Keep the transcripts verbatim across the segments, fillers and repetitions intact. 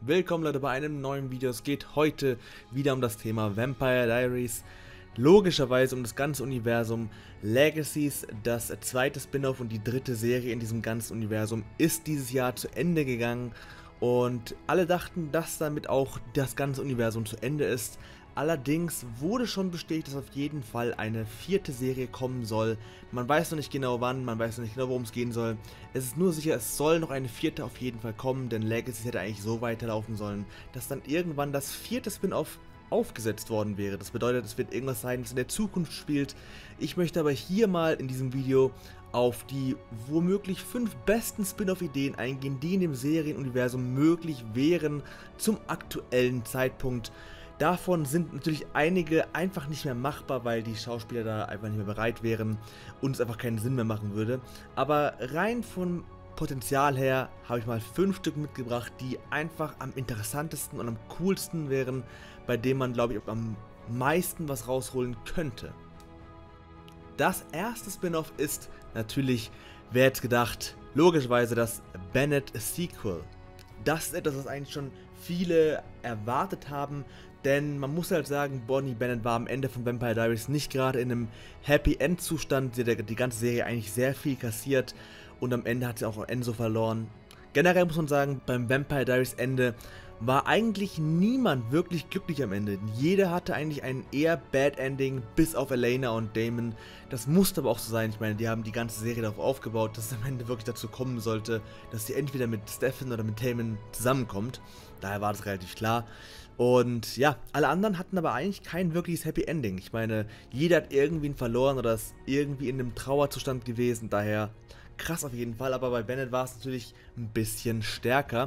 Willkommen Leute bei einem neuen Video. Es geht heute wieder um das Thema Vampire Diaries. Logischerweise um das ganze Universum. Legacies, das zweite Spin-off und die dritte Serie in diesem ganzen Universum, ist dieses Jahr zu Ende gegangen. Und alle dachten, dass damit auch das ganze Universum zu Ende ist. Allerdings wurde schon bestätigt, dass auf jeden Fall eine vierte Serie kommen soll. Man weiß noch nicht genau wann, man weiß noch nicht genau, worum es gehen soll. Es ist nur sicher, es soll noch eine vierte auf jeden Fall kommen, denn Legacy hätte eigentlich so weiterlaufen sollen, dass dann irgendwann das vierte Spin-off aufgesetzt worden wäre. Das bedeutet, es wird irgendwas sein, das in der Zukunft spielt. Ich möchte aber hier mal in diesem Video auf die womöglich fünf besten Spin-off-Ideen eingehen, die in dem Serienuniversum möglich wären zum aktuellen Zeitpunkt. Davon sind natürlich einige einfach nicht mehr machbar, weil die Schauspieler da einfach nicht mehr bereit wären und es einfach keinen Sinn mehr machen würde. Aber rein vom Potenzial her habe ich mal fünf Stück mitgebracht, die einfach am interessantesten und am coolsten wären, bei denen man, glaube ich, am meisten was rausholen könnte. Das erste Spin-off ist natürlich, wer hätte gedacht, logischerweise das Bennett Sequel. Das ist etwas, was eigentlich schon viele erwartet haben, denn man muss halt sagen, Bonnie Bennett war am Ende von Vampire Diaries nicht gerade in einem Happy End Zustand. Sie hat die ganze Serie eigentlich sehr viel kassiert und am Ende hat sie auch Enzo verloren. Generell muss man sagen, beim Vampire Diaries Ende war eigentlich niemand wirklich glücklich am Ende. Jeder hatte eigentlich ein eher Bad Ending, bis auf Elena und Damon. Das musste aber auch so sein. Ich meine, die haben die ganze Serie darauf aufgebaut, dass es am Ende wirklich dazu kommen sollte, dass sie entweder mit Stefan oder mit Damon zusammenkommt. Daher war das relativ klar. Und ja, alle anderen hatten aber eigentlich kein wirkliches Happy Ending. Ich meine, jeder hat irgendwie ihn verloren oder ist irgendwie in einem Trauerzustand gewesen. Daher krass auf jeden Fall. Aber bei Bennett war es natürlich ein bisschen stärker.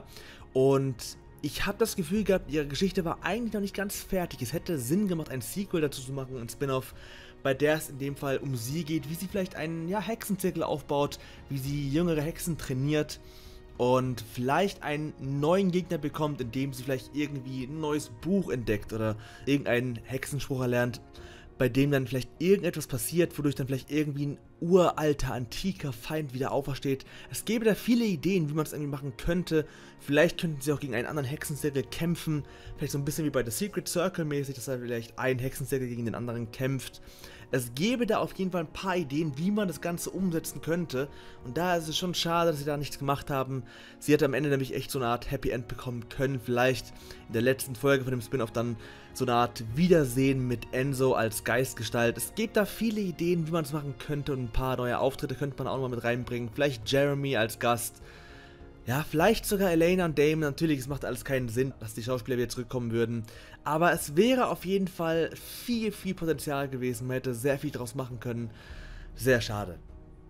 Und ich habe das Gefühl gehabt, ihre Geschichte war eigentlich noch nicht ganz fertig. Es hätte Sinn gemacht, ein Sequel dazu zu machen, ein Spin-off, bei der es in dem Fall um sie geht, wie sie vielleicht einen ja, Hexenzirkel aufbaut, wie sie jüngere Hexen trainiert und vielleicht einen neuen Gegner bekommt, indem sie vielleicht irgendwie ein neues Buch entdeckt oder irgendeinen Hexenspruch erlernt, bei dem dann vielleicht irgendetwas passiert, wodurch dann vielleicht irgendwie ein uralter, antiker Feind wieder aufersteht. Es gäbe da viele Ideen, wie man es irgendwie machen könnte. Vielleicht könnten sie auch gegen einen anderen Hexenzirkel kämpfen. Vielleicht so ein bisschen wie bei The Secret Circle mäßig, dass er vielleicht ein Hexenzirkel gegen den anderen kämpft. Es gäbe da auf jeden Fall ein paar Ideen, wie man das Ganze umsetzen könnte. Und da ist es schon schade, dass sie da nichts gemacht haben. Sie hätte am Ende nämlich echt so eine Art Happy End bekommen können. Vielleicht in der letzten Folge von dem Spin-off dann so eine Art Wiedersehen mit Enzo als Geistgestalt. Es gibt da viele Ideen, wie man es machen könnte. Und ein paar neue Auftritte könnte man auch noch mal mit reinbringen. Vielleicht Jeremy als Gast. Ja, vielleicht sogar Elena und Damon. Natürlich, es macht alles keinen Sinn, dass die Schauspieler wieder zurückkommen würden. Aber es wäre auf jeden Fall viel, viel Potenzial gewesen. Man hätte sehr viel draus machen können. Sehr schade.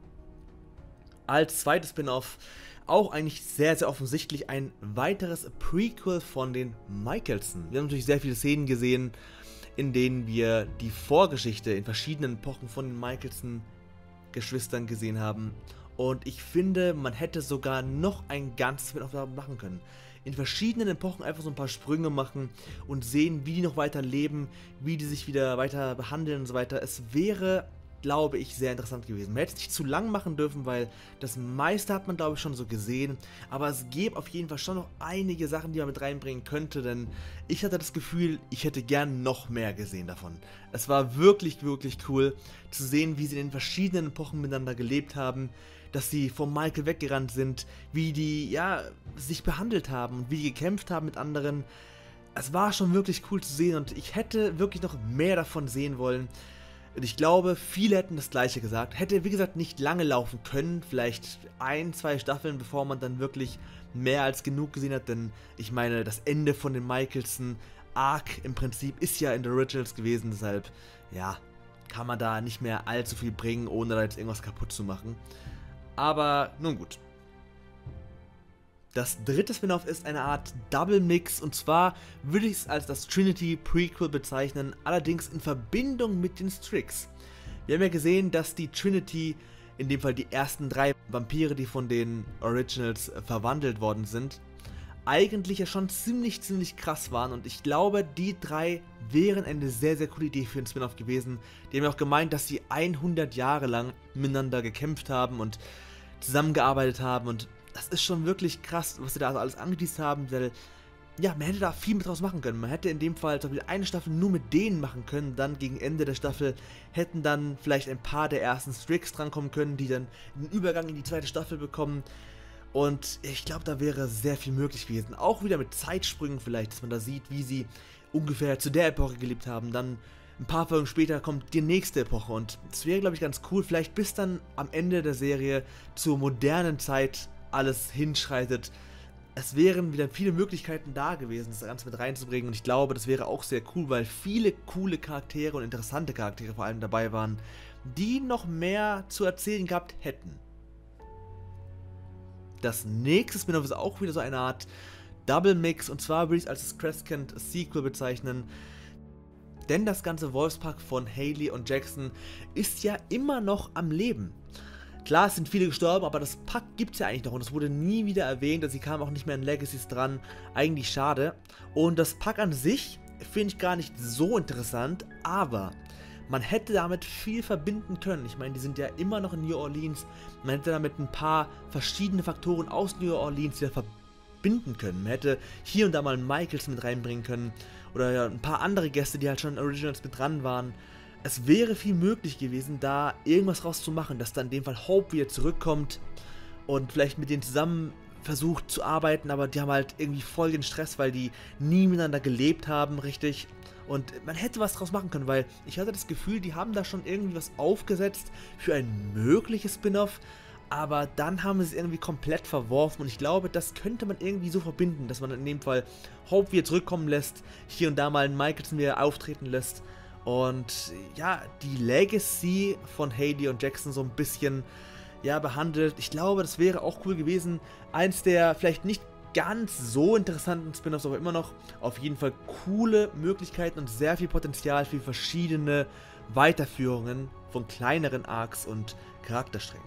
Als zweites Spin-off auch eigentlich sehr, sehr offensichtlich ein weiteres Prequel von den Michelson. Wir haben natürlich sehr viele Szenen gesehen, in denen wir die Vorgeschichte in verschiedenen Epochen von den Michelson-Geschwistern gesehen haben. Und ich finde, man hätte sogar noch ein ganzes Spin-off machen können. In verschiedenen Epochen einfach so ein paar Sprünge machen und sehen, wie die noch weiter leben, wie die sich wieder weiter behandeln und so weiter. Es wäre, glaube ich, sehr interessant gewesen. Man hätte es nicht zu lang machen dürfen, weil das meiste hat man, glaube ich, schon so gesehen. Aber es gäbe auf jeden Fall schon noch einige Sachen, die man mit reinbringen könnte, denn ich hatte das Gefühl, ich hätte gern noch mehr gesehen davon. Es war wirklich, wirklich cool zu sehen, wie sie in den verschiedenen Epochen miteinander gelebt haben, dass sie von Michael weggerannt sind, wie die, ja, sich behandelt haben und wie die gekämpft haben mit anderen. Es war schon wirklich cool zu sehen und ich hätte wirklich noch mehr davon sehen wollen. Und ich glaube, viele hätten das Gleiche gesagt. Hätte, wie gesagt, nicht lange laufen können, vielleicht ein, zwei Staffeln, bevor man dann wirklich mehr als genug gesehen hat, denn ich meine, das Ende von dem Michelson-Arc im Prinzip ist ja in The Originals gewesen, deshalb, ja, kann man da nicht mehr allzu viel bringen, ohne da jetzt irgendwas kaputt zu machen. Aber nun gut. Das dritte Spin-off ist eine Art Double Mix und zwar würde ich es als das Trinity Prequel bezeichnen, allerdings in Verbindung mit den Strix. Wir haben ja gesehen, dass die Trinity, in dem Fall die ersten drei Vampire, die von den Originals verwandelt worden sind, eigentlich ja schon ziemlich, ziemlich krass waren und ich glaube, die drei wären eine sehr, sehr coole Idee für einen Spin-off gewesen. Die haben ja auch gemeint, dass sie hundert Jahre lang miteinander gekämpft haben und zusammengearbeitet haben und das ist schon wirklich krass, was sie da alles angeteased haben, weil ja, man hätte da viel mit draus machen können. Man hätte in dem Fall zum Beispiel eine Staffel nur mit denen machen können, dann gegen Ende der Staffel hätten dann vielleicht ein paar der ersten Strix drankommen können, die dann einen Übergang in die zweite Staffel bekommen. Und ich glaube, da wäre sehr viel möglich gewesen. Auch wieder mit Zeitsprüngen vielleicht, dass man da sieht, wie sie ungefähr zu der Epoche gelebt haben. Dann ein paar Folgen später kommt die nächste Epoche. Und das wäre, glaube ich, ganz cool. Vielleicht bis dann am Ende der Serie zur modernen Zeit alles hinschreitet. Es wären wieder viele Möglichkeiten da gewesen, das Ganze mit reinzubringen. Und ich glaube, das wäre auch sehr cool, weil viele coole Charaktere und interessante Charaktere vor allem dabei waren, die noch mehr zu erzählen gehabt hätten. Das nächste Spin-off ist auch wieder so eine Art Double Mix, und zwar würde ich es als das Crescent Sequel bezeichnen, denn das ganze Wolfspack von Hayley und Jackson ist ja immer noch am Leben. Klar, es sind viele gestorben, aber das Pack gibt es ja eigentlich noch und es wurde nie wieder erwähnt, also sie kamen auch nicht mehr in Legacies dran, eigentlich schade. Und das Pack an sich finde ich gar nicht so interessant, aber man hätte damit viel verbinden können. Ich meine, die sind ja immer noch in New Orleans. Man hätte damit ein paar verschiedene Faktoren aus New Orleans wieder verbinden können. Man hätte hier und da mal einen Michaels mit reinbringen können. Oder ja, ein paar andere Gäste, die halt schon in Originals mit dran waren. Es wäre viel möglich gewesen, da irgendwas rauszumachen, dass dann in dem Fall Hope wieder zurückkommt und vielleicht mit denen zusammen versucht zu arbeiten, aber die haben halt irgendwie voll den Stress, weil die nie miteinander gelebt haben, richtig. Und man hätte was draus machen können, weil ich hatte das Gefühl, die haben da schon irgendwie was aufgesetzt für ein mögliches Spin-off, aber dann haben sie es irgendwie komplett verworfen und ich glaube, das könnte man irgendwie so verbinden, dass man in dem Fall Hope wieder zurückkommen lässt, hier und da mal einen Michelson wieder auftreten lässt und ja, die Legacy von Hayley und Jackson so ein bisschen ja, behandelt. Ich glaube, das wäre auch cool gewesen. Eins der vielleicht nicht ganz so interessanten Spin-offs, aber immer noch auf jeden Fall coole Möglichkeiten und sehr viel Potenzial für verschiedene Weiterführungen von kleineren Arcs und Charaktersträngen.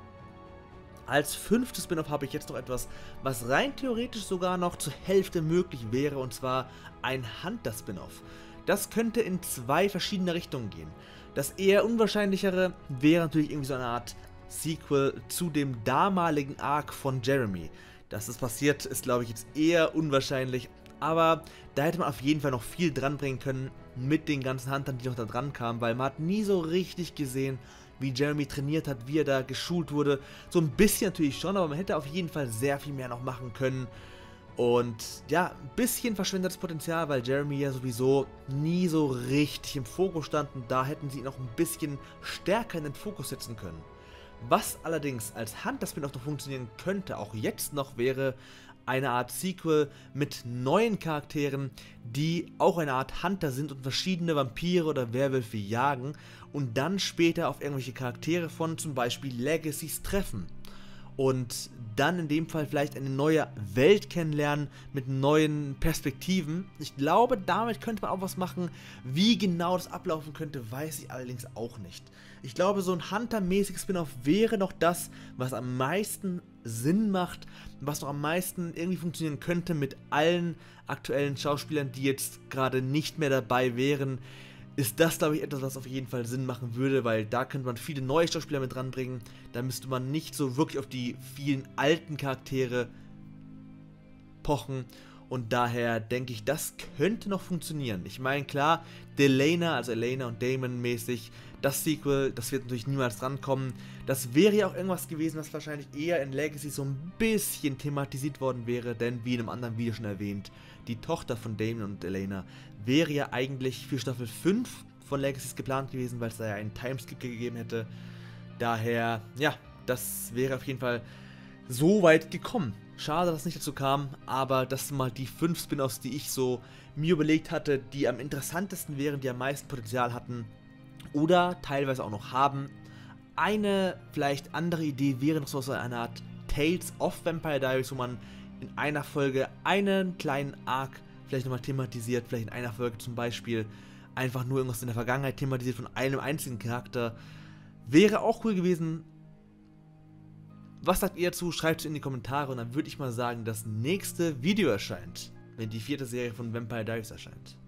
Als fünftes Spin-off habe ich jetzt noch etwas, was rein theoretisch sogar noch zur Hälfte möglich wäre, und zwar ein Hunter-Spin-off. Das könnte in zwei verschiedene Richtungen gehen. Das eher unwahrscheinlichere wäre natürlich irgendwie so eine Art Sequel zu dem damaligen Arc von Jeremy. Dass das passiert, ist glaube ich jetzt eher unwahrscheinlich, aber da hätte man auf jeden Fall noch viel dran bringen können mit den ganzen Huntern, die noch da dran kamen, weil man hat nie so richtig gesehen, wie Jeremy trainiert hat, wie er da geschult wurde. So ein bisschen natürlich schon, aber man hätte auf jeden Fall sehr viel mehr noch machen können. Und ja, ein bisschen verschwendetes Potenzial, weil Jeremy ja sowieso nie so richtig im Fokus stand und da hätten sie ihn noch ein bisschen stärker in den Fokus setzen können. Was allerdings als Hunter-Spin-off noch funktionieren könnte, auch jetzt noch, wäre eine Art Sequel mit neuen Charakteren, die auch eine Art Hunter sind und verschiedene Vampire oder Werwölfe jagen und dann später auf irgendwelche Charaktere von zum Beispiel Legacies treffen. Und dann in dem Fall vielleicht eine neue Welt kennenlernen mit neuen Perspektiven. Ich glaube, damit könnte man auch was machen. Wie genau das ablaufen könnte, weiß ich allerdings auch nicht. Ich glaube, so ein Hunter-mäßiges Spin-off wäre noch das, was am meisten Sinn macht, was noch am meisten irgendwie funktionieren könnte mit allen aktuellen Schauspielern, die jetzt gerade nicht mehr dabei wären. Ist das, glaube ich, etwas, was auf jeden Fall Sinn machen würde, weil da könnte man viele neue Schauspieler mit dranbringen. Da müsste man nicht so wirklich auf die vielen alten Charaktere pochen. Und daher denke ich, das könnte noch funktionieren. Ich meine, klar, Delana, also Elena und Damon mäßig, das Sequel, das wird natürlich niemals drankommen. Das wäre ja auch irgendwas gewesen, was wahrscheinlich eher in Legacy so ein bisschen thematisiert worden wäre, denn wie in einem anderen Video schon erwähnt, die Tochter von Damon und Elena wäre ja eigentlich für Staffel fünf von Legacy geplant gewesen, weil es da ja einen Timeskip gegeben hätte. Daher, ja, das wäre auf jeden Fall so weit gekommen. Schade, dass es nicht dazu kam, aber das sind mal die fünf Spin-offs, die ich so mir überlegt hatte, die am interessantesten wären, die am meisten Potenzial hatten oder teilweise auch noch haben. Eine vielleicht andere Idee wäre noch so eine Art Tales of Vampire Diaries, wo man in einer Folge einen kleinen Arc vielleicht nochmal thematisiert, vielleicht in einer Folge zum Beispiel einfach nur irgendwas in der Vergangenheit thematisiert von einem einzigen Charakter. Wäre auch cool gewesen. Was sagt ihr dazu? Schreibt es in die Kommentare und dann würde ich mal sagen, das nächste Video erscheint, wenn die vierte Serie von Vampire Diaries erscheint.